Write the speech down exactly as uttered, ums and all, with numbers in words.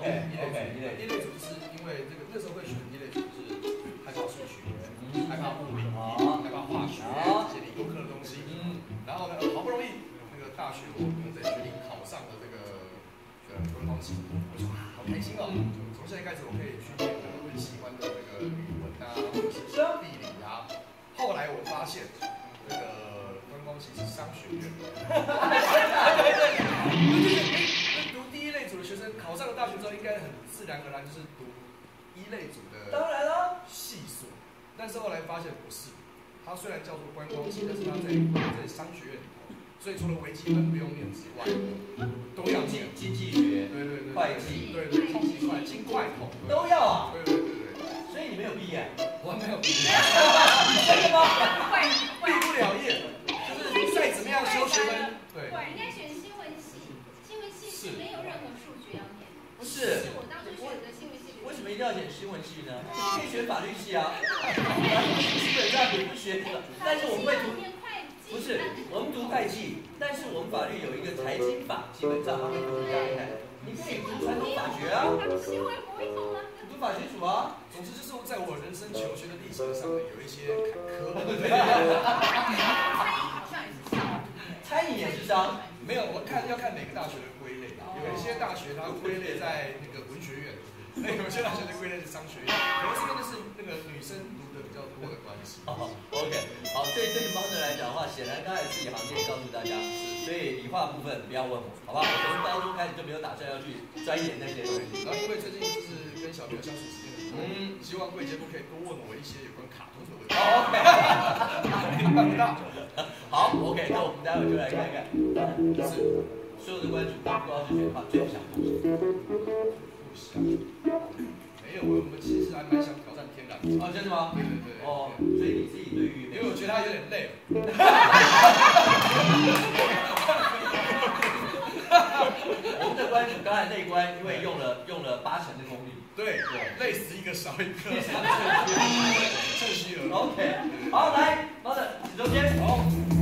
OK OK， 一类一类组是因为这个那时候会选一类组是害怕数学，害怕物理，害怕化学这些理工科的东西。嗯，然后呢，好不容易那个大学我们得决定考上了这个呃观光系，我说啊好开心哦，从现在开始我可以去念我很喜欢的这个语文啊，或者是地理啊。后来我发现这个观光系是商学院。读第一类组的学生考上了大学之后，应该很自然而然就是读一类组的， 当然了， 系所。但是后来发现不是，它虽然叫做观光系，但是它在在商学院里头，所以除了微积分不用念之外，都要念经济学， 对对对， 会计， 对对，经济会、经会统都要啊。 对对对对。 所以你没有毕业？ 我还没有毕业。 真的吗？ 毕不了业，就是再怎么样修学分，对。 人家选新闻系，新闻系是没有任何数学要念。 不是。 是我当初选择新闻系。 为什么一定要选新闻系呢？可以选法律系啊。法律系基本上也不学这个，但是我们会读。不是，我们读会计，但是我们法律有一个财经法，基本上他会读这样看。你可以读传统法学啊。 新闻不会通吗？ 读法学组啊。 总之就是在我人生求学的历程上面有一些坎坷。 餐饮也是商， 没有，我看要看每个大学的归类，有一些大学它归类在那个文学院，那有些大学的归类是商学院，可能这边就是那个女生读的比较多的关系。 哦 ，OK， 好，对对方的来讲的话，显然刚才自己行业告诉大家，所以理化部分不要问我，好不好？我从高中开始就没有打算要去钻研那些东西。 然后因为最近就是跟小朋友相处时间很多，嗯，希望贵节目可以多问我一些有关卡通的问题。 OK， 办不到。 好 ，OK， 那我们待会就来看看，就是所有的关主不知道是选他最想做什么？ 不想，没有，我们其实还蛮想挑战天然。 哦，真的吗？ 对对对。 哦，所以你自己对于， 因为我觉得他有点累。 我们的关主刚才那一关，因为用了用了八成的功力。 对对，累死一个少一个， 非常趁虚， 趁虚而入。 OK， 好，来，好的，指中间，好。